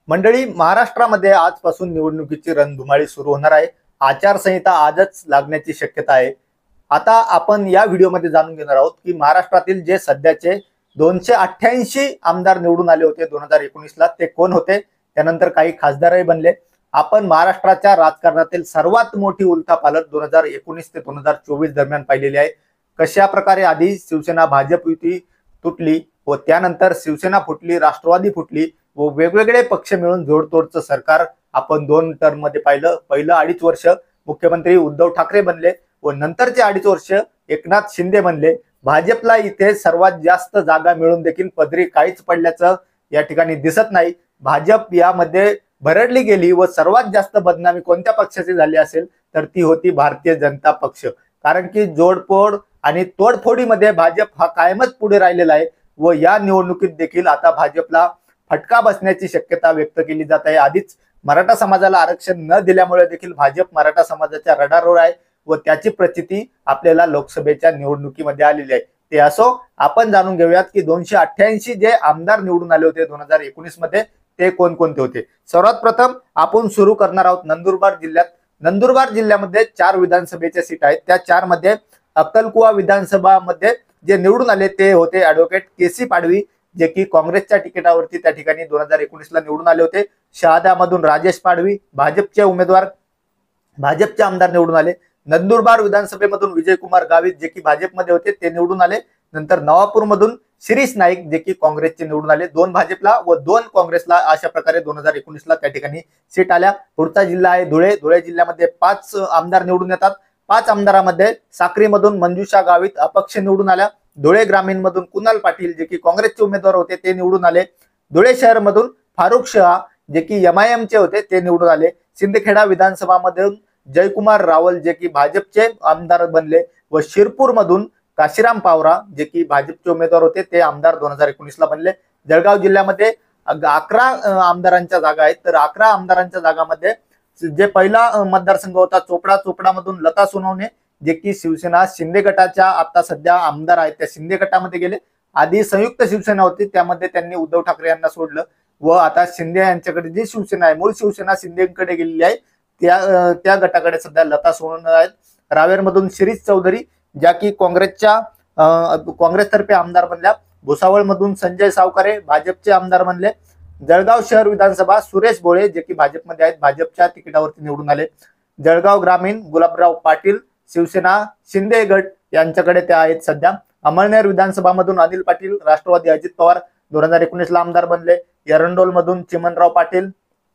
मंडळी, महाराष्ट्रामध्ये आजपासून निवडणुकीची रणधुमाळी सुरू होणार आहे। आचारसंहिता आजच लागण्याची शक्यता आहे। आता आपण या व्हिडिओमध्ये जाणून घेणार आहोत की महाराष्ट्रातील जे सध्याचे 288 आमदार निवडून आले होते 2019 ला, ते कोण होते, त्यानंतर काही खासदारही बनले। आपण महाराष्ट्राच्या राजकारणातील सर्वात मोठी उलथापालट 2019 ते 2024 दरम्यान पाहिलेली आहे। कशा प्रकारे आधी शिवसेना भाजप युती तुटली व त्यानंतर शिवसेना फुटली, राष्ट्रवादी फुटली व वेगवेगळे पक्ष मिळून जोडतोडचं सरकार आपण 2 टर्म मध्ये पाहिलं। पहिलं 2.5 वर्ष मुख्यमंत्री उद्धव ठाकरे बनले व नंतरचे 2.5 वर्ष एकनाथ शिंदे बनले। भाजपला इथे सर्वात जास्त जागा मिळून देखील पदरी काहीच पडल्याचं या ठिकाणी दिसत नाही। भाजप यामध्ये भरडली गेली व सर्वात जास्त बदनामी कोणत्या पक्षाची झाली असेल तर ती होती भारतीय जनता पक्ष। कारण की जोडपोड आणि तोडफोडीमध्ये भाजप हा कायमच पुढे राहिलेला आहे व या निवडणुकीत देखील आता भाजपला फटका बसण्याची शक्यता व्यक्त केली जात आहे। आधीच मराठा समाजाला आरक्षण न दिल्यामुळे देखील भाजप मराठा समाजाच्या रडारवर आहे व त्याची प्रचिती आपल्याला लोकसभेच्या निवडणुकीमध्ये आलेली आहे। ते असो, आपण जाणून घेऊयात की 288 जे आमदार निवडून आले होते 2019 मध्ये ते कोणकोणते होते। सर्वात प्रथम आपण सुरू करणार आहोत नंदुरबार जिल्ह्यात। नंदुरबार जिल्ह्यामध्ये 4 विधानसभेच्या सीट आहेत। त्या 4 मध्ये अक्कलकुवा विधानसभा मध्ये जे निवडून आले ते होते ॲडव्होकेट केसी पाडवी, जे की काँग्रेसच्या तिकिटावरती त्या ठिकाणी 2019 ला निवडून आले होते। शहाद्यामधून राजेश पाडवी भाजपचे उमेदवार, भाजपचे आमदार निवडून आले। नंदुरबार विधानसभेमधून विजयकुमार गावित जे की भाजपमध्ये होते ते निवडून आले। नंतर नवापूरमधून शिरीष नाईक जे की काँग्रेसचे निवडून आले। 2 भाजपला व 2 काँग्रेसला, अशा प्रकारे 2019 ला त्या ठिकाणी सीट आल्या। पुढचा जिल्हा आहे धुळे। धुळे जिल्ह्यामध्ये 5 आमदार निवडून येतात। 5 आमदारांमध्ये साक्रीमधून मंजुषा गावित अपक्ष निवडून आल्या। धुळे ग्रामीण मधून कुणाल पाटील जे की काँग्रेसचे उमेदवार होते ते निवडून आले। धुळे शहर मधून फारुख शहा जे की MIM चे होते ते निवडून आले। शिंदखेडा विधानसभा मधून जयकुमार रावल जे की भाजपचे आमदार बनले व शिरपूर मधून काशीराम पावरा जे की भाजपचे उमेदवार होते ते आमदार 2019 ला बनले। जळगाव जिल्ह्यामध्ये 11 आमदारांच्या जागा आहेत। तर 11 आमदारांच्या जागामध्ये जे पहिला मतदारसंघ होता चोपडामधून लता सोनवणे जे की शिवसेना शिंदे गटाच्या आता सध्या आमदार आहेत, त्या शिंदे गटामध्ये गेले। आधी संयुक्त शिवसेना होती, त्यामध्ये त्यांनी उद्धव ठाकरे यांना सोडलं व आता शिंदे यांच्याकडे जी शिवसेना आहे, मूळ शिवसेना शिंदेकडे गेलेली आहे, त्या गटाकडे सध्या लता सोनवणे आहेत। रावेरमधून शिरीष चौधरी ज्या की काँग्रेसतर्फे आमदार बनल्या। भुसावळ मधून संजय सावकारे भाजपचे आमदार बनले। जळगाव शहर विधानसभा सुरेश भोळे जे की भाजपमध्ये आहेत, भाजपच्या तिकिटावरती निवडून आले। जळगाव ग्रामीण गुलाबराव पाटील शिवसेना शिंदे गट यांच्याकडे ते आहेत सध्या। अमळनेर विधानसभा मधून अनिल पाटील राष्ट्रवादी अजित पवार 2019 ला आमदार बनले। एरंडोल मधून चिमनराव पाटील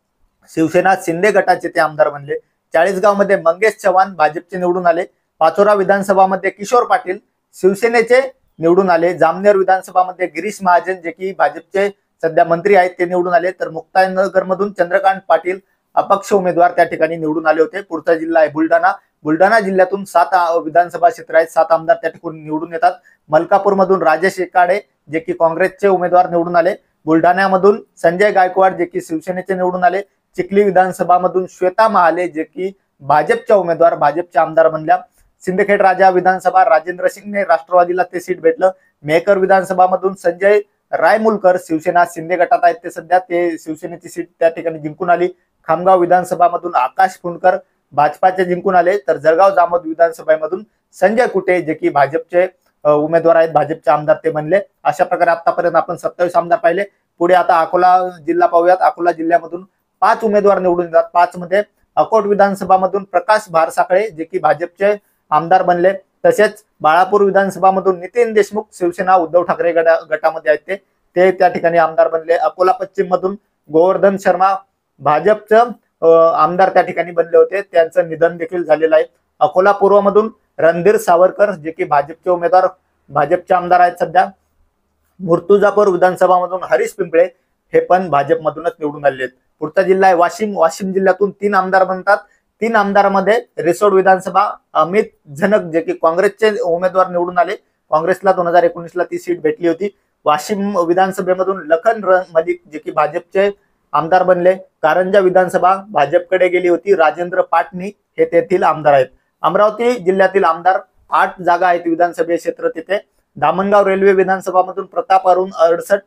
शिवसेना शिंदे गटाचे ते आमदार बनले। चाळीसगाव मध्ये मंगेश चव्हाण भाजपचे निवडून आले। पाचोरा विधानसभा मध्ये किशोर पाटील शिवसेनेचे निवडून आले। जामनेर विधानसभा मध्ये गिरीश महाजन जे की भाजपचे सध्या मंत्री आहेत ते निवडून आले। तर मुक्ताईनगर मधून चंद्रकांत पाटील अपक्ष उमेदवार त्या ठिकाणी निवडून आले होते। पुढचा जिल्हा आहे बुलढाणा। बुलढाणा जिल्ह्यातून 7 विधानसभा क्षेत्र आहेत, 7 आमदार त्या ठिकाणी निवडून येतात। मलकापूर मधून राजेश एकाडे जे की काँग्रेसचे उमेदवार निवडून आले। बुलढाण्यामधून संजय गायकवाड जे की शिवसेनेचे निवडून आले। चिखली विधानसभा मधून श्वेता महाले जे की भाजपच्या उमेदवार, भाजपच्या आमदार बनल्या। सिंदखेड राजा विधानसभा राजेंद्र शिंगणे राष्ट्रवादीला ते सीट भेटलं। मेहकर विधानसभा मधून संजय रायमुलकर शिवसेना शिंदे गटात आहेत, ते सध्या ते शिवसेनेची सीट त्या ठिकाणी जिंकून आली। खामगाव विधानसभा मधून आकाश फुंडकर भाजपाचे जिंकून आले। तर जळगाव जामोद विधानसभेमधून संजय कुटे जे की भाजपचे उमेदवार आहेत, भाजपचे आमदार ते बनले। अशा प्रकारे आतापर्यंत आपण 27 आमदार पाहिले। पुढे आता अकोला जिल्हा पाहूयात। अकोला जिल्ह्यामधून 5 उमेदवार निवडून येतात। 5 मध्ये अकोट विधानसभा मधून प्रकाश भारसाखळे जे की भाजपचे आमदार बनले। तसेच बाळापूर विधानसभा मधून नितीन देशमुख शिवसेना उद्धव ठाकरे गटामध्ये आहेत, ते त्या ठिकाणी आमदार बनले। अकोला पश्चिम मधून गोवर्धन शर्मा भाजपचं आमदार त्या ठिकाणी बनले होते, त्यांचं निधन देखील झालेलं आहे। अकोला पूर्व मधून रणधीर सावरकर जे की भाजपचे उमेदवार, भाजपचे आमदार आहेत सध्या। मुर्तुजापूर विधानसभा मधून हरीश पिंपळे हे पण भाजपमधूनच निवडून आलेले आहेत। पुढचा जिल्हा आहे वाशिम। वाशिम जिल्ह्यातून 3 आमदार बनतात। 3 आमदारांमध्ये रिसोड विधानसभा अमित झनक जे की काँग्रेसचे उमेदवार निवडून आले। काँग्रेसला 2019 ला ती सीट भेटली होती। वाशिम विधानसभेमधून लखन मलिक जे की भाजपचे आमदार बनले। कारंजा विधानसभा भाजपकडे गेली होती, राजेंद्र पाटणी हे तेथील आमदार आहेत। अमरावती जिल्ह्यातील आमदार 8 जागा आहेत विधानसभा क्षेत्र तिथे। धामणगाव रेल्वे विधानसभा मधून प्रताप अरुण 68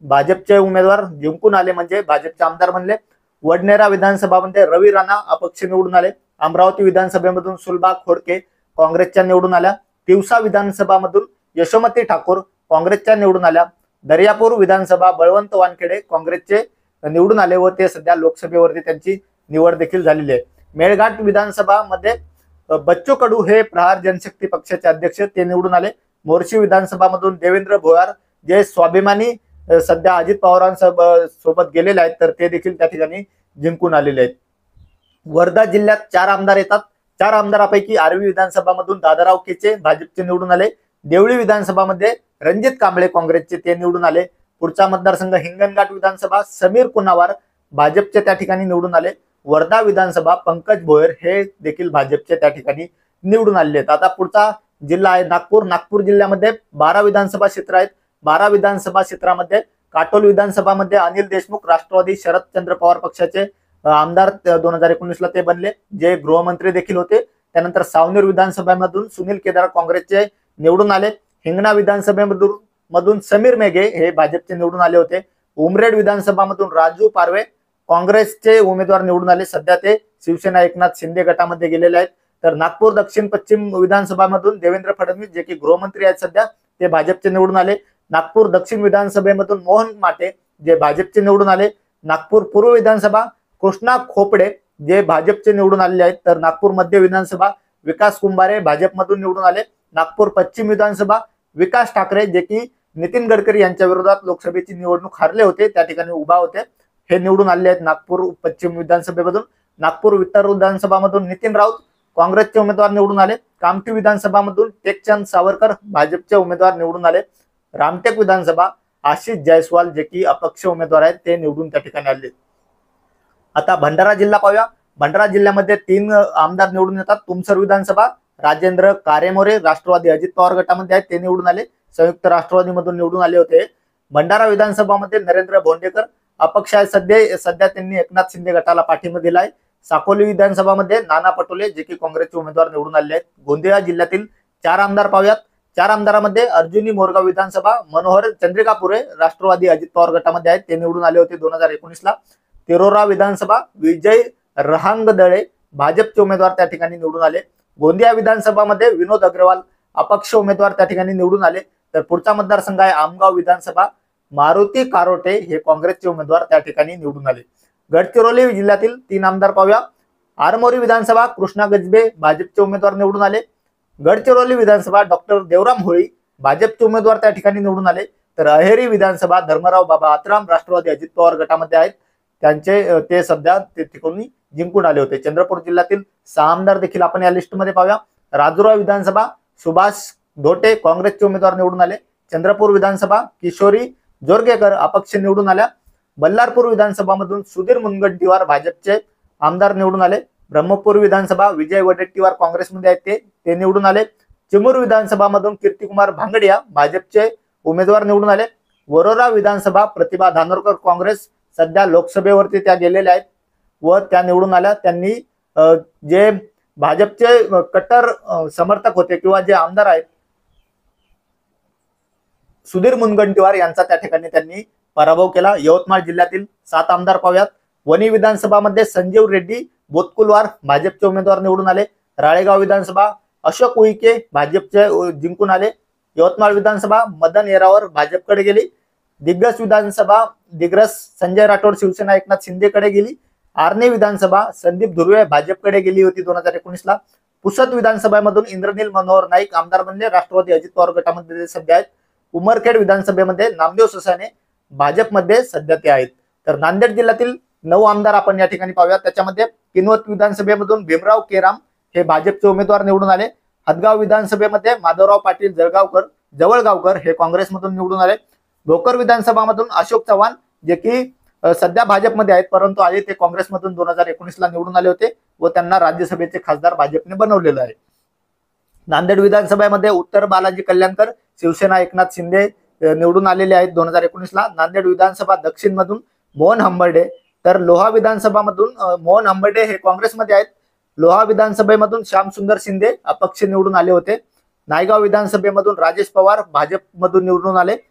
भाजपचे उमेदवार जिंकून आले, म्हणजे भाजपचे आमदार बनले. वडनेरा विधानसभामध्ये रवी राणा अपक्ष निवडून आले. अमरावती विधानसभेमधून सुलभा खोडके काँग्रेसच्या निवडून आल्या. तिवसा विधानसभामधून यशोमती ठाकूर काँग्रेसच्या निवडून आल्या. दर्यापूर विधानसभा बळवंत वानखेडे काँग्रेसचे निवडून आले व ते सध्या लोकसभेवरती त्यांची निवड देखील झालेली आहे. मेळघाट विधानसभा मध्ये बच्चू कडू हे प्रहार जनशक्ती पक्षाचे अध्यक्ष ते निवडून आले. मोर्शी विधानसभामधून देवेंद्र भोयार जे स्वाभिमानी सध्या अजित पवारांसोबत गेलेले आहेत तर ते देखील त्या ठिकाणी जिंकून आलेले आहेत. वर्धा जिल्ह्यात 4 आमदार येतात. 4 आमदारापैकी आर्वी विधानसभामधून दादाराव केचे भाजपचे निवडून आले. देवळी विधानसभामध्ये रणजित कांबळे काँग्रेसचे ते निवडून आले. पुढचा मतदारसंघ हिंगणघाट विधानसभा समीर कुनावार भाजपचे त्या ठिकाणी निवडून आले. वर्धा विधानसभा पंकज भोयर हे देखील भाजपचे त्या ठिकाणी निवडून आले आहेत. आता पुढचा जिल्हा आहे नागपूर. नागपूर जिल्ह्यामध्ये 12 विधानसभा क्षेत्र आहेत. 12 विधानसभा क्षेत्रामध्ये काटोल विधानसभामध्ये अनिल देशमुख राष्ट्रवादी शरदचंद्र पवार पक्षाचे आमदार 2019 ला ते बनले, जे गृहमंत्री देखील होते. त्यानंतर सावनेर विधानसभेमधून सुनील केदार काँग्रेसचे निवडून आले. हिंगणा विधानसभेमधून समीर मेघे हे भाजपचे निवडून आले होते. उमरेड विधानसभामधून राजू पारवे काँग्रेसचे उमेदवार निवडून आले. सध्या ते शिवसेना एकनाथ शिंदे गटामध्ये गेलेले आहेत. तर नागपूर दक्षिण पश्चिम विधानसभामधून देवेंद्र फडणवीस जे की गृहमंत्री आहेत सध्या ते भाजपचे निवडून आले. नागपूर दक्षिण विधानसभेमधून मोहन माटे जे भाजपचे निवडून आले. नागपूर पूर्व विधानसभा कृष्णा खोपडे जे भाजपचे निवडून आलेले आहेत. तर नागपूर मध्य विधानसभा विकास कुंभारे भाजपमधून निवडून आले. नागपूर पश्चिम विधानसभा विकास ठाकरे जे की नितीन गडकरी यांच्या विरोधात लोकसभेची निवडणूक हारले होते त्या ठिकाणी उभा होते, हे निवडून आले आहेत नागपूर पश्चिम विधानसभेमधून. नागपूर उत्तर विधानसभामधून नितीन राऊत काँग्रेसचे उमेदवार निवडून आले. कामठी विधानसभामधून टेकचंद सावरकर भाजपचे उमेदवार निवडून आले. रामटेक विधानसभा आशिष जायस्वाल जे की अपक्ष उमेदवार आहेत ते निवडून त्या ठिकाणी आले. आता भंडारा जिल्हा पाहूया. भंडारा जिल्ह्यामध्ये 3 आमदार निवडून येतात. तुमसर विधानसभा राजेंद्र कारेमोरे राष्ट्रवादी अजित पवार गटामध्ये आहेत ते निवडून आले. संयुक्त राष्ट्रवादीमधून निवडून आले होते. भंडारा विधानसभामध्ये नरेंद्र भोंडेकर अपक्ष आहेत सध्या त्यांनी एकनाथ शिंदे गटाला पाठिंबा दिलाय. साकोली विधानसभामध्ये नाना पटोले जे की काँग्रेसचे उमेदवार निवडून आले आहेत. गोंदिया जिल्ह्यातील 4 आमदार पाहूयात. 4 आमदारामध्ये अर्जुनी मोरगाव विधानसभा मनोहर चंद्रिकापुरे राष्ट्रवादी अजित पवार गटामध्ये आहेत ते निवडून आले होते 2019 ला. तिरोरा विधानसभा विजय रहांगदळे भाजपचे उमेदवार त्या ठिकाणी निवडून आले. गोंदिया विधानसभामध्ये विनोद अग्रवाल अपक्ष उमेदवार त्या ठिकाणी निवडून आले. तर पुढचा मतदारसंघ आहे आमगाव विधानसभा मारुती कारोटे हे काँग्रेसचे उमेदवार त्या ठिकाणी निवडून आले. गडचिरोली जिल्ह्यातील 3 आमदार पाहूया. आरमोरी विधानसभा कृष्णा गजबे भाजपचे उमेदवार निवडून आले. गडचिरोली विधानसभा डॉक्टर देवराम होळी भाजपचे उमेदवार त्या ठिकाणी निवडून आले. तर अहेरी विधानसभा धर्मराव बाबा आत्राम राष्ट्रवादी अजित पवार गटामध्ये आहेत, ते सध्या ते ठिकाणी जिंकून आले होते. चंद्रपूर जिल्ह्यातील 6 आमदार देखील आपण या लिस्टमध्ये पाहूया. राजुरा विधानसभा सुभाष धोटे काँग्रेसचे उमेदवार निवडून आले. चंद्रपूर विधानसभा किशोरी जोरगेकर अपक्ष निवडून आल्या. बल्लारपूर विधानसभामधून सुधीर मुनगंटीवार भाजपचे आमदार निवडून आले. ब्रह्मपूर विधानसभा विजय वडेट्टीवार काँग्रेसमध्ये आहेत ते निवडून आले. चिमूर विधानसभामधून कीर्तिकुमार भांगडिया भाजपचे उमेदवार निवडून आले. वरोरा विधानसभा प्रतिभा धानोरकर काँग्रेस सध्या लोकसभेवरती त्या गेलेल्या आहेत व त्या निवडून आल्या. त्यांनी जे भाजपचे कट्टर समर्थक होते किंवा जे आमदार आहेत सुधीर मुनगंटीवार यांचा त्या ठिकाणी त्यांनी पराभव केला. यवतमाळ जिल्ह्यातील 7 आमदार पाहूयात. वणी विधानसभामध्ये संजीव रेड्डी बोतकुलवार भाजपचे उमेदवार निवडून आले. राळेगाव विधानसभा अशोक उईके भाजपचे जिंकून आले. यवतमाळ विधानसभा मदन येरावर भाजपकडे गेली. दिग्रस विधानसभा संजय राठोड शिवसेना एकनाथ शिंदेकडे गेली. आर्णे विधानसभा संदीप धुर्वे भाजपकडे गेली होती 2019 ला. पुसद विधानसभेमधून इंद्रनील मनोहर नाईक आमदार बनले, राष्ट्रवादी अजित पवार गटामध्ये सध्या आहेत. उमरखेड विधानसभेमध्ये नामदेव सुसाने भाजपमध्ये सध्या ते आहेत. तर नांदेड जिल्ह्यातील 9 आमदार आपण या ठिकाणी पाहूया. त्याच्यामध्ये किनवट विधानसभेमधून भीमराव केराम हे भाजपचे उमेदवार निवडून आले. हदगाव विधानसभेमध्ये माधवराव पाटील जवळगावकर हे काँग्रेसमधून निवडून आले. भोकर विधानसभामधून अशोक चव्हाण जे की सध्या भाजपमध्ये आहेत परंतु आधी ते काँग्रेसमधून 2019 ला निवडून आले होते व त्यांना राज्यसभेचे खासदार भाजपने बनवलेलं आहे. नांदेड विधानसभेमध्ये उत्तर बालाजी कल्याणकर शिवसेना एकनाथ शिंदे निवडून आलेले आहेत 2019 ला. नांदेड विधानसभा दक्षिण मधून मोहन हंबर्डे, तर लोहा विधानसभामधून मोहन हंबर्डे हे काँग्रेसमध्ये आहेत. लोहा विधानसभेमधून श्यामसुंदर शिंदे अपक्ष निवडून आले होते. नायगाव विधानसभेमधून राजेश पवार भाजपमधून निवडून आले.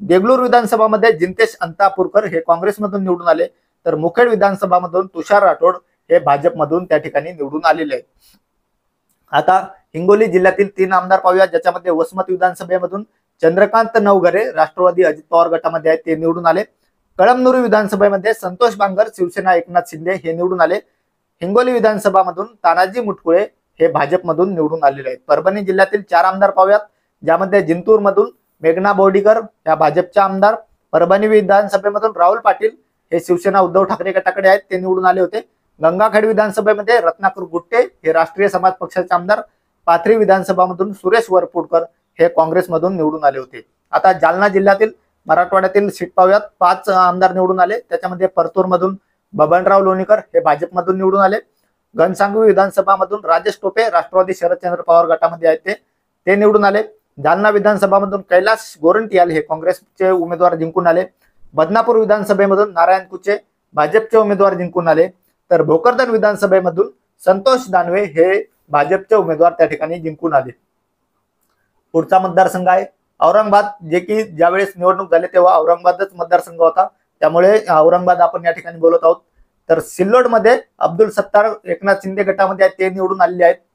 देगलूर विधानसभामध्ये जिंतेश अंतापूरकर हे काँग्रेसमधून निवडून आले, तर मुखेड विधानसभामधून तुषार राठोड हे भाजपमधून त्या ठिकाणी निवडून आलेले आहेत. आता हिंगोली जिल्ह्यातील 3 आमदार पाहूया, ज्याच्यामध्ये वसमत विधानसभेमधून चंद्रकांत नवघरे राष्ट्रवादी अजित पवार गटामध्ये आहेत, ते निवडून आले. कळमनुरी विधानसभेमध्ये संतोष बांगर शिवसेना एकनाथ शिंदे हे निवडून आले. हिंगोली विधानसभामधून तानाजी मुटकुळे हे भाजपमधून निवडून आलेले आहेत. परभणी जिल्ह्यातील 4 आमदार पाहूयात, ज्यामध्ये जिंतूर मधून मेघना बोर्डीकर या भाजपच्या आमदार, परभणी विधानसभेमधून राहुल पाटील हे शिवसेना उद्धव ठाकरे गटाकडे आहेत, ते निवडून आले होते. गंगाखेड विधानसभेमध्ये रत्नाकर गुट्टे हे राष्ट्रीय समाज पक्षाचे आमदार, पाथरी विधानसभामधून सुरेश वरपुडकर हे काँग्रेसमधून निवडून आले होते. आता जालना जिल्ह्यातील मराठवाड्यातील सीट पाहूयात, 5 आमदार निवडून आले. त्याच्यामध्ये परतूर मधून बबनराव लोणीकर हे भाजपमधून निवडून आले. घनसांगवी विधानसभामधून राजेश टोपे राष्ट्रवादी शरदचंद्र पवार गटामध्ये आहेत, ते निवडून आले. जालना विधानसभामधून कैलास गोरंट्याल हे काँग्रेसचे उमेदवार जिंकून आले. बदनापूर विधानसभेमधून नारायण कुचे भाजपचे उमेदवार जिंकून आले. तर भोकरदन विधानसभेमधून संतोष दानवे हे भाजपचे उमेदवार त्या ठिकाणी जिंकून आले. पुढचा मतदारसंघ आहे औरंगाबाद, जे की ज्यावेळेस निवडणूक झाली तेव्हा औरंगाबादच मतदारसंघ होता, त्यामुळे औरंगाबाद आपण या ठिकाणी बोलत आहोत. तर सिल्लोड मध्ये अब्दुल सत्तार एकनाथ शिंदे गटामध्ये आहेत, ते निवडून आलेले आहेत.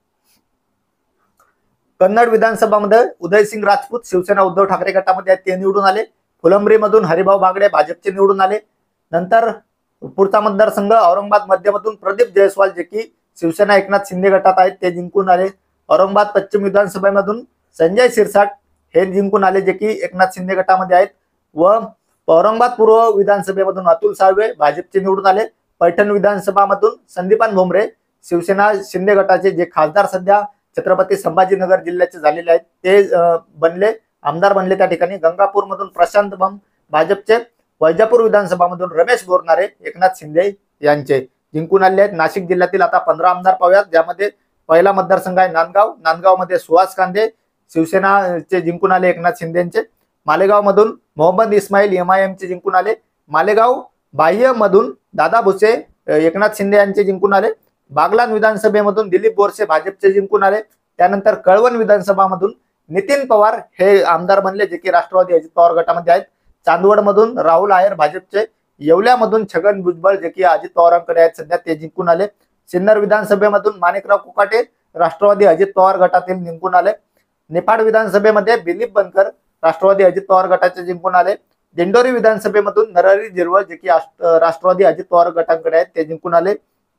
कन्नड विधानसभामध्ये उदयसिंग राजपूत शिवसेना उद्धव ठाकरे गटामध्ये आहेत, ते निवडून आले. फुलंब्री मधून हरिभाऊ बागडे भाजपचे निवडून आले. नंतर पुढचा मतदारसंघ औरंगाबाद मध्यमधून प्रदीप जयस्वाल जे की शिवसेना एकनाथ शिंदे गटात आहेत, ते जिंकून आले. औरंगाबाद पश्चिम विधानसभेमधून संजय शिरसाट हे जिंकून आले, जे की एकनाथ शिंदे गटामध्ये आहेत. व औरंगाबाद पूर्व विधानसभेमधून अतुल साळवे भाजपचे निवडून आले. पैठण विधानसभामधून संदीपान भुमरे शिवसेना शिंदे गटाचे जे खासदार सध्या छत्रपती संभाजीनगर जिल्ह्याचे झालेले आहेत, ते आमदार बनले त्या ठिकाणी. गंगापूर मधून प्रशांत बम भाजपचे, वैजापूर विधानसभामधून रमेश बोरनारे एकनाथ शिंदे यांचे जिंकून आले आहेत. नाशिक जिल्ह्यातील आता 15 आमदार पाहूयात, ज्यामध्ये पहिला मतदारसंघ आहे नांदगाव मध्ये सुहास कांदे शिवसेनाचे जिंकून आले एकनाथ शिंदेचे. मालेगाव मधून मोहम्मद इस्माईल MIM चे जिंकून आले. मालेगाव बाह्य मधून दादा भुसे एकनाथ शिंदे यांचे जिंकून आले. बागलान विधानसभेमधून दिलीप बोरसे भाजपचे जिंकून आले. त्यानंतर कळवण विधानसभामधून नितीन पवार हे आमदार बनले, जे की राष्ट्रवादी अजित पवार गटामध्ये आहेत. चांदवड मधून राहुल आहेर भाजपचे, येवल्यामधून छगन भुजबळ जे की अजित पवारांकडे आहेत सध्या, ते जिंकून आले. सिन्नर विधानसभेमधून माणिकराव कुकाटे राष्ट्रवादी अजित पवार गटातील जिंकून आले. निफाड विधानसभेमध्ये दिलीप बनकर राष्ट्रवादी अजित पवार गटाचे जिंकून आले. दिंडोरी विधानसभेमधून नरहरी झिरवळ जे की राष्ट्रवादी अजित पवार गटांकडे आहेत, ते जिंकून आले.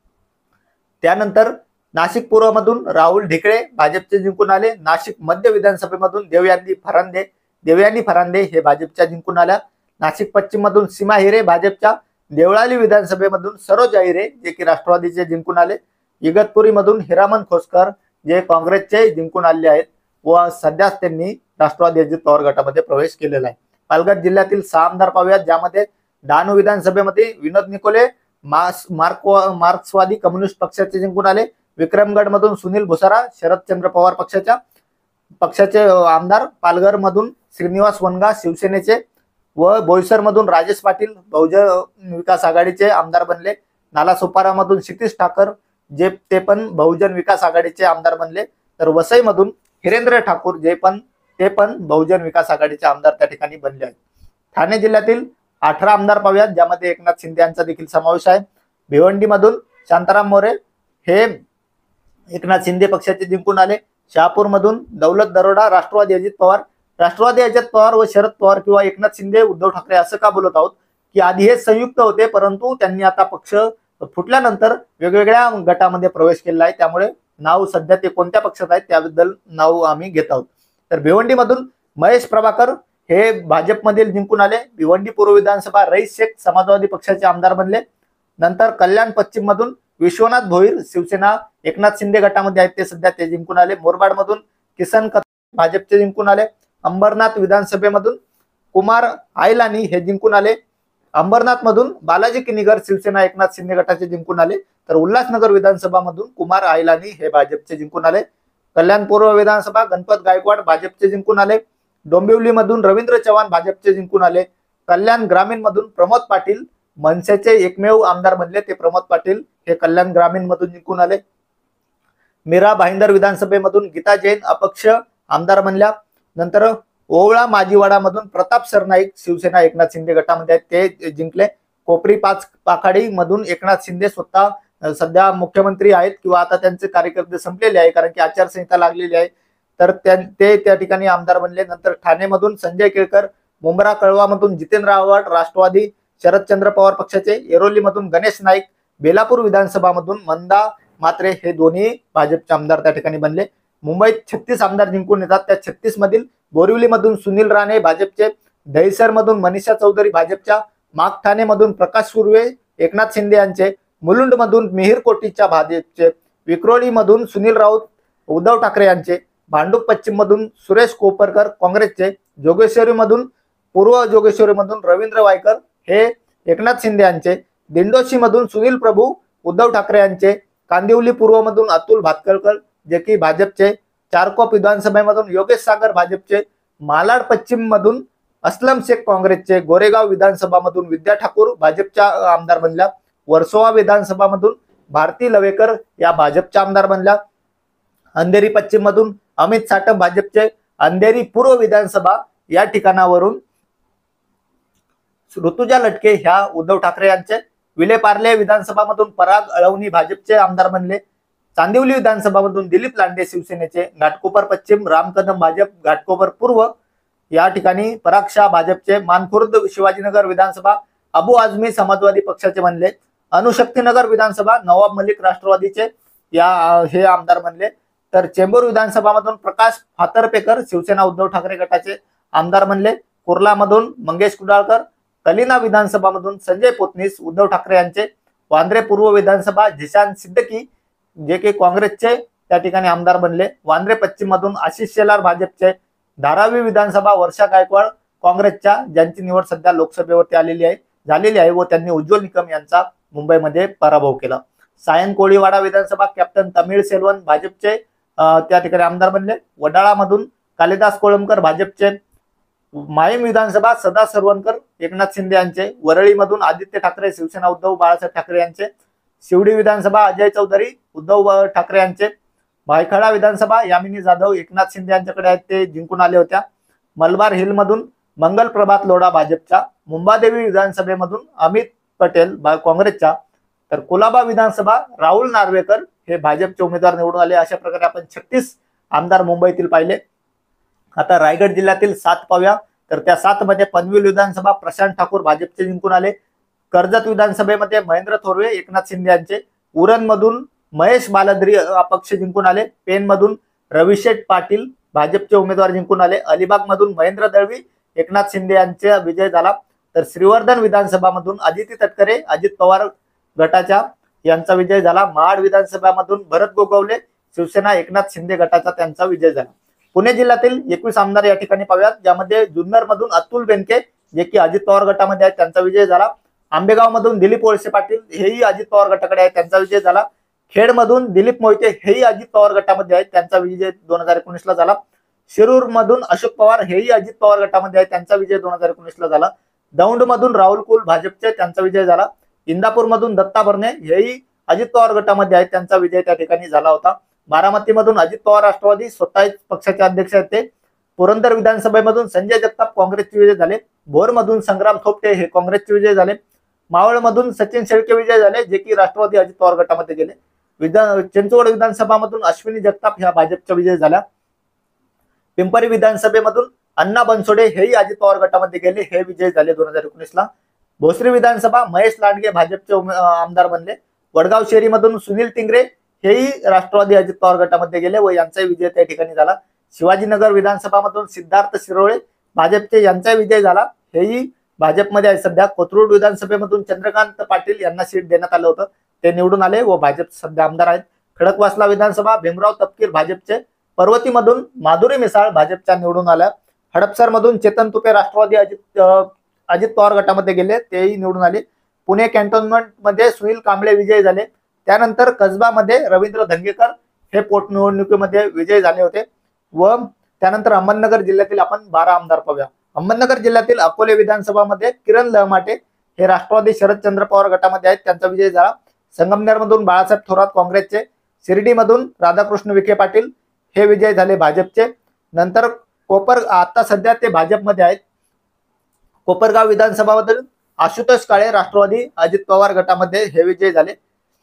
त्यानंतर नाशिक पूर्व मधून राहुल ढिकळे भाजपचे जिंकून आले. नाशिक मध्य विधानसभेमधून देवयानी फरांदे हे भाजपच्या जिंकून आल्या. नाशिक पश्चिम मधून सीमा हिरे भाजपच्या, देवळाली विधानसभेमधून सरोज हिरे जे की राष्ट्रवादीचे जिंकून आले. इगतपुरी मधून हिरामन खोसकर जे काँग्रेसचे जिंकून आले आहेत व सध्याच त्यांनी राष्ट्रवादी अजित पवार गटामध्ये प्रवेश केलेला आहे. पालघर जिल्ह्यातील 6 आमदार पाहूयात, ज्यामध्ये डहाणू विधानसभेमध्ये विनोद निकोले मार्क्सवादी कम्युनिस्ट पक्षाचे जिंकून आले. विक्रमगड मधून सुनील भुसारा शरदचंद्र पवार पक्षाचे आमदार. पालघर मधून श्रीनिवास वनगा शिवसेनेचे व बोईसर मधून राजेश पाटील बहुजन विकास आघाडीचे आमदार बनले. नालासोपारा मधून क्षितिज ठाकर ते पण बहुजन विकास आघाडीचे आमदार बनले. तर वसई मधून हिरेंद्र ठाकूर ते पण बहुजन विकास आघाडीचे आमदार त्या ठिकाणी बनले आहेत. ठाणे जिल्ह्यातील 18 आमदार पाहूयात, ज्यामध्ये एकनाथ शिंदे यांचा देखील समावेश आहे. भिवंडी मधून शांताराम मोरे हे एकनाथ शिंदे पक्षाचे जिंकून आले. शहापूर मधून दौलत दरोडा राष्ट्रवादी अजित पवार व शरद पवार किंवा एकनाथ शिंदे उद्धव ठाकरे असं का बोलत आहोत की आधी हे संयुक्त होते, परंतु त्यांनी आता पक्ष फुटल्यानंतर वेगवेगळ्या गटामध्ये प्रवेश केला आहे. त्यामुळे नाव सध्या ते कोणत्या पक्षात आहेत त्याबद्दल नाव आम्ही घेत आहोत. तर भिवंडी मधून महेश प्रभाकर हे भाजपमधील जिंकून आले. भिवंडी पूर्व विधानसभा रईस शेख समाजवादी पक्षाचे आमदार बनले. नंतर कल्याण पश्चिम मधून विश्वनाथ भोईर शिवसेना एकनाथ शिंदे गटामध्ये आहेत, ते सध्या ते जिंकून आले. मोरबाड मधून किसन कथोरे भाजपचे जिंकून आले. अंबरनाथ विधानसभेमधून कुमार आयलानी हे जिंकून आले. अंबरनाथ मधून बालाजी किनीगर शिवसेना एकनाथ शिंदे गटाचे जिंकून आले. तर उल्हासनगर विधानसभा मधून कुमार आयलानी हे भाजपचे जिंकून आले. कल्याण पूर्व विधानसभा गणपत गायकवाड भाजपचे जिंकून आले. डोंबिवली मधून रवींद्र चव्हाण भाजपचे जिंकून आले. कल्याण ग्रामीण मधून प्रमोद पाटील मनसेचे एकमेव आमदार बनले, ते प्रमोद पाटील हे कल्याण ग्रामीण मधून जिंकून आले. मीरा भाईंदर विधानसभेमधून गीता जैन अपक्ष आमदार बनल्या. नंतर ओवळा माजीवाडामधून प्रताप सरनाईक शिवसेना एकनाथ शिंदे गटामध्ये आहेत, ते जिंकले. कोपरी पाखाडी मधून एकनाथ शिंदे स्वतः सध्या मुख्यमंत्री आहेत किंवा आता त्यांचे कार्यकर्ते संपलेले आहे, कारण की आचारसंहिता लागलेली आहे, तर ते त्या ठिकाणी आमदार बनले. नंतर ठाणेमधून संजय केळकर, मुंब्रा कळवामधून जितेंद्र आव्हाड राष्ट्रवादी शरदचंद्र पवार पक्षाचे, येरोलीमधून गणेश नाईक, बेलापूर विधानसभामधून मंदा मात्रे हे दोन्ही भाजपचे आमदार त्या ठिकाणी बनले. मुंबईत 36 आमदार जिंकून येतात. त्या 36 मधील बोरिवलीमधून सुनील राणे भाजपचे, दहिसर मधून मनीषा चौधरी भाजपच्या, मागठाणे मधून प्रकाश सुर्वे एकनाथ शिंदे यांचे, मुलुंड मधून मिहीर कोटीच्या भाजपचे, विक्रोळी मधून सुनील राऊत उद्धव ठाकरे यांचे, भांडूप पश्चिम मधून सुरेश कोपरकर काँग्रेसचे, जोगेश्वरी मधून पूर्व जोगेश्वरी मधून रवींद्र वायकर हे एकनाथ शिंदे यांचे, दिंडोशी मधून सुनील प्रभू उद्धव ठाकरे यांचे, कांदिवली पूर्व मधून अतुल भातखळकर जे की भाजपचे, चारकोप विधानसभेमधून योगेश सागर भाजपचे, मालाड पश्चिम मधून असलम शेख काँग्रेसचे, गोरेगाव विधानसभा मधून विद्या ठाकूर भाजपच्या आमदार बनल्या, वर्सोवा विधानसभा मधून भारती लवेकर या भाजपच्या आमदार बनल्या, अंधेरी पश्चिम मधून अमित साटम भाजपचे, अंधेरी पूर्व विधानसभा या ठिकाणावरून ऋतुजा लटके ह्या उद्धव ठाकरे यांचे, विलेपार्ले विधानसभा मधून पराग अळवणी भाजपचे आमदार बनले, चांदिवली विधानसभा मधून दिलीप लांडे शिवसेनेचे, घाटकोपर पश्चिम राम कदम भाजप, घाटकोपर पूर्व या ठिकाणी पराग शाह भाजपचे, मानखुर्द शिवाजीनगर विधानसभा अबू आझमी समाजवादी पक्षाचे बनले, अणुशक्तीनगर विधानसभा नवाब मलिक राष्ट्रवादीचे हे आमदार बनले. तर चेंबूर विधानसभा मधून प्रकाश फातर्पेकर शिवसेना उद्धव ठाकरे गटाचे आमदार बनले, कुर्ला मधून मंगेश कुडाळकर, कलिना विधानसभा मधून संजय पोतनीस उद्धव ठाकरे यांचे, वांद्रे पूर्व विधानसभा झिशान सिद्दकी जे की काँग्रेसचे त्या ठिकाणी आमदार बनले, वांद्रे पश्चिम मधून आशिष शेलार भाजपचे, धारावी विधानसभा वर्षा गायकवाड काँग्रेसच्या ज्यांची निवड सध्या लोकसभेवरती झालेली आहे व त्यांनी उज्ज्वल निकम यांचा मुंबईमध्ये पराभव केला. सायन कोळीवाडा विधानसभा कॅप्टन तमिळ सेल्वन भाजपचे त्या ठिकाणी आमदार बनले, वडाळा मधून कालिदास कोळंबकर भाजपचे, माहीम विधानसभा सदा सरवणकर एकनाथ शिंदे यांचे, वरळी मधून आदित्य ठाकरे शिवसेना उद्धव बाळासाहेब ठाकरे यांचे, शिवडी विधानसभा अजय चौधरी उद्धव ठाकरे यांचे, भायखळा विधानसभा यामिनी जाधव एकनाथ शिंदे यांच्याकडे आहेत, ते जिंकून आले होत्या, मलबार हिल मधून मंगल प्रभात लोढा भाजपच्या, मुंबादेवी विधानसभेमधून अमित पटेल काँग्रेसच्या, तर कुलाबा विधानसभा राहुल नार्वेकर हे भाजपचे उमेदवार निवडून आले. अशा प्रकारे आपण 36 आमदार मुंबईतील पाहिले. आता रायगड जिल्ह्यातील 7 पाहूया. तर त्या 7 मध्ये पनवेल विधानसभा प्रशांत ठाकूर भाजपचे जिंकून आले, कर्जत विधानसभेमध्ये महेंद्र थोरवे एकनाथ शिंदे यांचे, उरण मधून महेश बालद्री अपक्ष जिंकून आले, पेन मधून रविशेठ पाटील भाजपचे उमेदवार जिंकून आले, अलिबाग मधून महेंद्र दळवी एकनाथ शिंदे यांचा विजय झाला. तर श्रीवर्धन विधानसभा मधून अदिती तटकरे अजित पवार गटाच्या यांचा विजय झाला. महाड विधानसभामधून भरत गोगवले शिवसेना एकनाथ शिंदे गटाचा त्यांचा विजय झाला. पुणे जिल्ह्यातील 21 आमदार या ठिकाणी पाहूयात, ज्यामध्ये जुन्नर मधून अतुल बेनके जे की अजित पवार गटामध्ये आहेत त्यांचा विजय झाला. आंबेगाव मधून दिलीप वळसे पाटील हेही अजित पवार गटाकडे आहेत त्यांचा विजय झाला. खेड मधून दिलीप मोहिते हेही अजित पवार गटामध्ये आहेत त्यांचा विजय 2019 ला झाला. शिरूर मधून अशोक पवार हेही अजित पवार गटामध्ये आहेत त्यांचा विजय 2019 ला झाला. दौंड मधून राहुल कुल भाजपचे त्यांचा विजय झाला. इंदापूर मधून दत्ता भरणे हेही अजित पवार गटामध्ये आहेत त्यांचा विजय त्या ठिकाणी झाला होता. बारामती मधून अजित पवार राष्ट्रवादी स्वतः पक्षाचे अध्यक्ष आहेत ते. पुरंदर विधानसभेमधून संजय जगताप काँग्रेसचे विजय झाले. भोर मधून संग्राम थोपटे हे काँग्रेसचे विजय झाले. मावळ मधून सचिन शेळके विजय झाले जे की राष्ट्रवादी अजित पवार गटामध्ये गेले. चिंचवड विधानसभा मधून अश्विनी जगताप ह्या भाजपच्या विजय झाल्या. पिंपरी विधानसभेमधून अण्णा बनसोडे हेही अजित पवार गटामध्ये गेले, हे विजय झाले 2019 ला. भोसरी विधानसभा महेश लांडगे भाजपचे आमदार बनले. वडगाव शेरीमधून सुनील टिंगरे हेही राष्ट्रवादी अजित पवार गटामध्ये गेले व यांचाही विजय त्या ठिकाणी झाला. शिवाजीनगर विधानसभा मधून सिद्धार्थ शिरोळे भाजपचे यांचा विजय झाला, हेही भाजपमध्ये आहे सध्या. कोथरूड विधानसभेमधून चंद्रकांत पाटील यांना सीट देण्यात आलं होतं, ते निवडून आले व भाजप सध्या आमदार आहेत. खडकवासला विधानसभा भीमराव तपकीर भाजपचे. पर्वतीमधून माधुरी मिसाळ भाजपच्या निवडून आल्या. हडपसर मधून चेतन तुपे राष्ट्रवादी अजित पवार गटामध्ये गेले, तेही निवडून आले. पुणे कॅन्टोन्मेंट मध्ये सुनील कांबळे विजयी झाले. त्यानंतर कसबामध्ये रवींद्र धंगेकर हे पोटनिवडणुकीमध्ये विजयी झाले होते. व त्यानंतर अहमदनगर जिल्ह्यातील आपण 12 आमदार पाहूया. अहमदनगर जिल्ह्यातील अकोले विधानसभामध्ये किरण लहमाटे हे राष्ट्रवादी शरदचंद्र पवार गटामध्ये आहेत, त्यांचा विजय झाला. संगमनेर मधून बाळासाहेब थोरात काँग्रेसचे. शिर्डी मधून राधाकृष्ण विखे पाटील हे विजय झाले भाजपचे. नंतर आता सध्या ते भाजपमध्ये आहेत. कोपरगाव विधानसभामधून आशुतोष काळे राष्ट्रवादी अजित पवार गटामध्ये हे विजय झाले.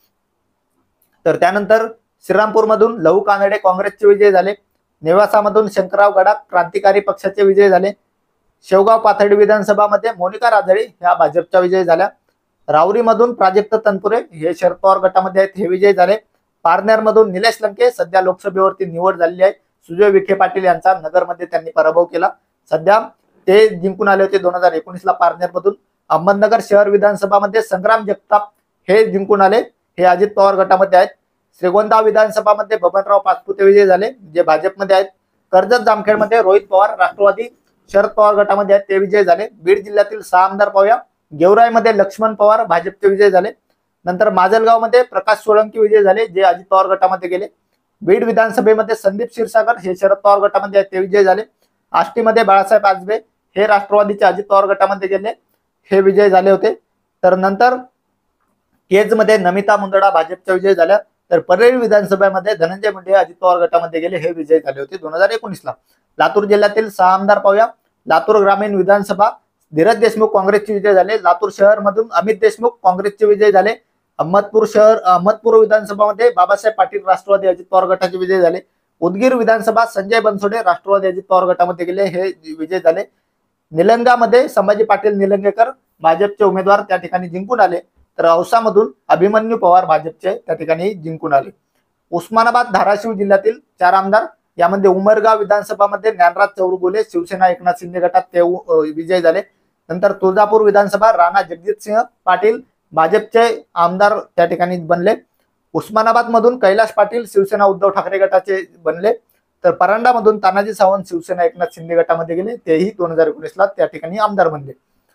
तर त्यानंतर श्रीरामपूरमधून लहू कानडे काँग्रेसचे विजय झाले. नेवासामधून शंकरराव गडाख क्रांतिकारी पक्षाचे विजय झाले. शेवगाव पाथर्डी विधानसभामध्ये मोनिका राजळे ह्या भाजपच्या विजय झाल्या. राऊरीमधून प्राजक्त तनपुरे हे शरद पवार गटामध्ये आहेत, हे विजय झाले. पारनेरमधून निलेश लंके सध्या लोकसभेवरती निवड झालेली आहे. सुजय विखे पाटील यांचा नगरमध्ये त्यांनी पराभव केला. सध्या ते जिंकून आले होते 2019ला पारनेरमधून. अहमदनगर शहर विधानसभामध्ये संग्राम जगताप हे जिंकून आले, हे अजित पवार गटामध्ये आहेत. श्रीगोंदा विधानसभामध्ये बबनराव पाचपुते विजय झाले, जे भाजपमध्ये आहेत. कर्जत जामखेडमध्ये रोहित पवार राष्ट्रवादी शरद पवार गटामध्ये आहेत, ते विजय झाले. बीड जिल्ह्यातील 6 आमदार पाहूया. गेवराईमध्ये लक्ष्मण पवार भाजपचे विजय झाले. नंतर माजलगावमध्ये प्रकाश सोळंकी विजय झाले, जे अजित पवार गटामध्ये गेले. बीड विधानसभेमध्ये संदीप क्षीरसागर हे शरद पवार गटामध्ये आहेत, ते विजय झाले. आष्टीमध्ये बाळासाहेब आजबे हे राष्ट्रवादीचे अजित पवार गटामध्ये गेले, हे विजय झाले होते. तर नंतर केजमध्ये नमिता मुंदडा भाजपच्या विजय झाल्या. तर परळी विधानसभेमध्ये धनंजय मुंडे अजित पवार गटामध्ये गेले, हे विजय झाले होते 2019ला. लातूर जिल्ह्यातील 6 आमदार पाहूया. लातूर ग्रामीण विधानसभा धीरज देशमुख काँग्रेसचे विजय झाले. लातूर शहर मधून अमित देशमुख काँग्रेसचे विजय झाले. अहमदपूर विधानसभामध्ये बाबासाहेब पाटील राष्ट्रवादी अजित पवार गटाचे विजय झाले. उदगीर विधानसभा संजय बनसोडे राष्ट्रवादी अजित पवार गटामध्ये गेले, हे विजय झाले. निलंगामध्ये संभाजी पाटील निलंगेकर भाजपचे उमेदवार त्या ठिकाणी जिंकून आले. तर औसामधून अभिमन्यू पवार भाजपचे त्या ठिकाणी जिंकून आले. उस्मानाबाद धाराशिव जिल्ह्यातील 4 आमदार, यामध्ये उमरगाव विधानसभामध्ये ज्ञानराज चौरगुले शिवसेना एकनाथ शिंदे गटात ते विजय झाले. नंतर तुळजापूर विधानसभा राणा जगजितसिंह पाटील भाजपचे आमदार त्या ठिकाणी बनले. उस्मानाबाद मधून कैलाश पाटील शिवसेना उद्धव ठाकरे गटाचे बनले. तर परांडा मधून तानाजी सावंत शिवसेना एकनाथ शिंदे गटामध्ये गेले, तेही 2019ला त्या ठिकाणी आमदार बनले.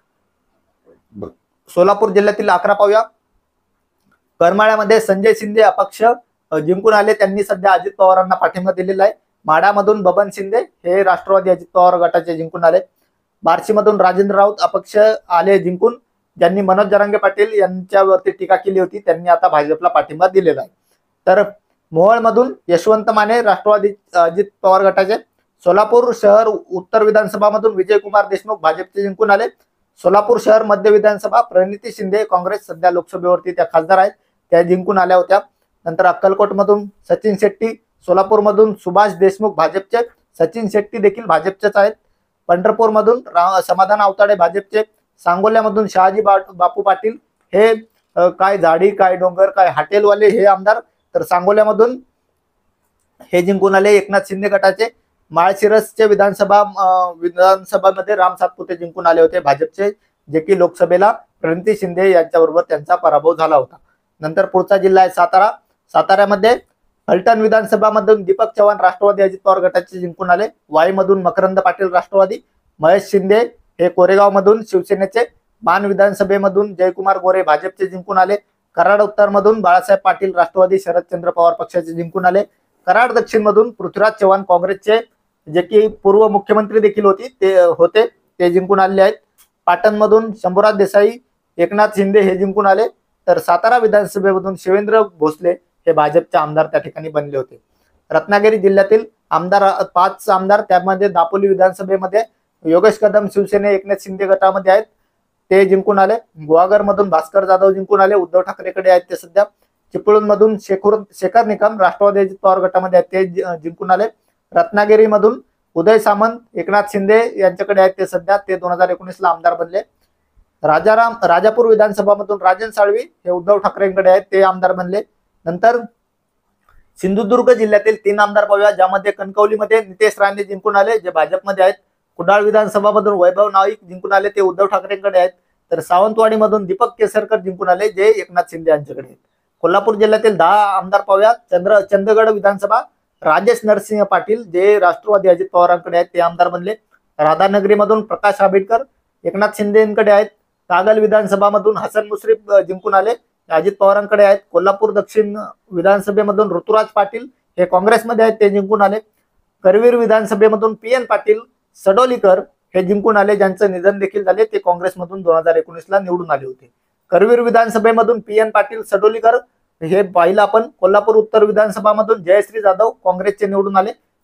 सोलापूर जिल्ह्यातील 11 पाहूया. करमाळ्यामध्ये संजय शिंदे अपक्ष जिंकून आले, त्यांनी सध्या अजित पवारांना पाठिंबा दिलेला आहे. माढामधून बबन शिंदे हे राष्ट्रवादी अजित पवार गटाचे जिंकून आले. बार्शीमधून राजेंद्र राऊत अपक्ष आले जिंकून, ज्यांनी मनोज जरांगे पाटील यांच्यावरती टीका केली होती, त्यांनी आता भाजपला पाठिंबा दिलेला आहे. तर मोहोळमधून यशवंत माने राष्ट्रवादी अजित पवार गटाचे. सोलापूर शहर उत्तर विधानसभामधून विजयकुमार देशमुख भाजपचे जिंकून आले. सोलापूर शहर मध्य विधानसभा प्रणिती शिंदे काँग्रेस सध्या लोकसभेवरती त्या खासदार आहेत, त्या जिंकून आल्या होत्या. नंतर अक्कलकोट मधून सचिन शेट्टी, सोलापूरमधून सुभाष देशमुख भाजपचे, सचिन शेट्टी देखील भाजपचेच आहेत. पंढरपूर मधून समाधान आवताडे भाजपचे. सांगोल्यामधून शहाजी बापू पाटील हे काय झाडी काय डोंगर काय हॉटेलवाले हे आमदार, तर सांगोल्यामधून हे जिंकून आले एकनाथ शिंदे गटाचे. माळशिरसचे विधानसभामध्ये राम सातपुते जिंकून आले होते भाजपचे, जे की लोकसभेला प्रणिती शिंदे यांच्याबरोबर त्यांचा पराभव झाला होता. नंतर पुढचा जिल्हा आहे सातारा. साताऱ्यामध्ये फलटण विधानसभामधून दीपक चव्हाण राष्ट्रवादी अजित पवार गटाचे जिंकून आले. वाईमधून मकरंद पाटील राष्ट्रवादी. महेश शिंदे हे कोरेगाव मधून शिवसेनेचे. मान विधानसभेमधून जयकुमार गोरे भाजपचे जिंकून आले. कराड उत्तर मधून बाळासाहेब पाटील राष्ट्रवादी शरदचंद्र पवार पक्षाचे जिंकून आले. कराड दक्षिण मधून पृथ्वीराज चव्हाण काँग्रेसचे, जे की पूर्व मुख्यमंत्री देखील ते जिंकून आलेले आहेत. पाटण मधून शंभूराज देसाई एकनाथ शिंदे हे जिंकून आले. तर सातारा विधानसभेमधून शिवेंद्र भोसले हे भाजपचे आमदार त्या ठिकाणी बनले होते. रत्नागिरी जिल्ह्यातील 5 आमदार, त्यामध्ये दापोली विधानसभेमध्ये योगेश कदम शिवसेने एकनाथ शिंदे गटामध्ये आहेत, ते जिंकून आले. गुहागर मधून भास्कर जाधव जिंकून आले, उद्धव ठाकरेकडे आहेत ते सध्या. चिपळूण मधून शेखर निकम राष्ट्रवादी अजित पवार गटामध्ये आहेत, ते जिंकून आले. रत्नागिरी मधून उदय सामंत एकनाथ शिंदे यांच्याकडे आहेत ते सध्या, ते 2019ला आमदार बनले. राजापूर विधानसभामधून राजन साळवी हे उद्धव ठाकरेंकडे आहेत, ते आमदार बनले. नंतर सिंधुदुर्ग जिल्ह्यातील 3 आमदार पाहूया, ज्यामध्ये कणकवलीमध्ये नितेश राणे जिंकून आले, जे भाजपमध्ये आहेत. कुडाळ विधानसभामधून वैभव नाईक जिंकून आले, ते उद्धव ठाकरेंकडे आहेत. तर सावंतवाडीमधून दीपक केसरकर जिंकून आले, जे एकनाथ शिंदे यांच्याकडे आहेत. कोल्हापूर जिल्ह्यातील 10 आमदार पाहूया. चंदगड विधानसभा राजेश नरसिंह पाटील, जे राष्ट्रवादी अजित पवारांकडे आहेत, ते आमदार बनले. राधानगरीमधून प्रकाश आंबेडकर एकनाथ शिंदेकडे आहेत. कागल विधानसभामधून हसन मुश्रीफ जिंकून आले, अजित पवारांकडे आहेत. कोल्हापूर दक्षिण विधानसभेमधून ऋतुराज पाटील हे काँग्रेसमध्ये आहेत, ते जिंकून आले. करवीर विधानसभेमधून PN पाटील सडोलीकर हे जिंकून आले, ज्यांचं निधन देखील झाले, ते काँग्रेसमधून 2019ला निवडून आले होते. करवीर विधानसभेमधून PN पाटील सडोलीकर हे पाहिलं आपण. कोल्हापूर उत्तर विधानसभामधून जयश्री जाधव काँग्रेसचे निवडून आले.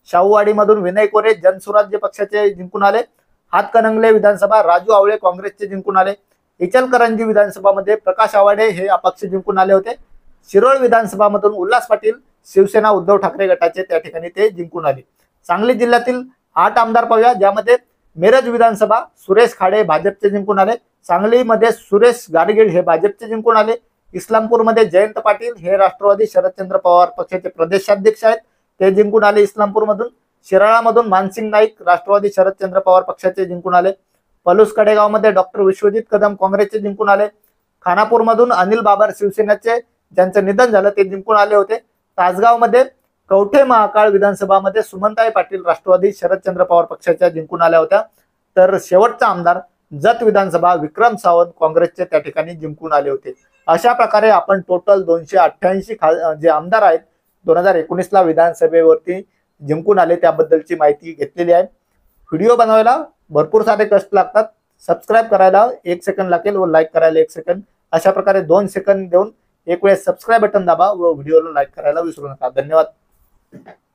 शाहूवाडीमधून विनय कोरे जनसुराज्य पक्षाचे जिंकून आले. हातकणंगले विधानसभा राजू आवळे काँग्रेसचे जिंकून आले. इचलकरंजी विधानसभामध्ये प्रकाश आवाडे हे अपक्ष जिंकून आले होते. शिरोळ विधानसभा मधून उल्हास पाटील शिवसेना उद्धव ठाकरे गटाचे त्या ठिकाणी ते जिंकून आले. सांगली जिल्ह्यातील 8 आमदार पाहूया, ज्यामध्ये मिरज विधानसभा सुरेश खाडे भाजपचे जिंकून आले. सांगलीमध्ये सुरेश गाडगीळ हे भाजपचे जिंकून आले. इस्लामपूरमध्ये जयंत पाटील हे राष्ट्रवादी शरदचंद्र पवार पक्षाचे प्रदेशाध्यक्ष आहेत, ते जिंकून आले इस्लामपूरमधून. शिराळामधून मानसिंग नाईक राष्ट्रवादी शरदचंद्र पवार पक्षाचे जिंकून आले. पलूस कडेगावमध्ये डॉक्टर विश्वजित कदम काँग्रेसचे जिंकून आले. खानापूरमधून अनिल बाबर शिवसेनेचे ज्यांचं निधन झालं ते जिंकून आले होते. तासगावमध्ये कवठे महाकाळ विधानसभामध्ये सुमनताई पाटील राष्ट्रवादी शरदचंद्र पवार पक्षाच्या जिंकून आल्या होत्या. तर शेवटचा आमदार जत विधानसभा विक्रम सावंत काँग्रेसचे त्या ठिकाणी जिंकून आले होते. अशा प्रकारे आपण टोटल 288 जे आमदार आहेत 2019ला विधानसभेवरती जिंकून आले त्याबद्दलची माहिती घेतलेली आहे. व्हिडिओ बनवायला भरपूर सारे कष्ट लागतात. सबस्क्राईब करायला 1 सेकंद लागेल व लाईक करायला 1 सेकंद. अशा प्रकारे 2 सेकंद देऊन एक वेळेस सबस्क्राईब बटन दाबा व व्हिडिओला लाईक करायला विसरू नका. धन्यवाद.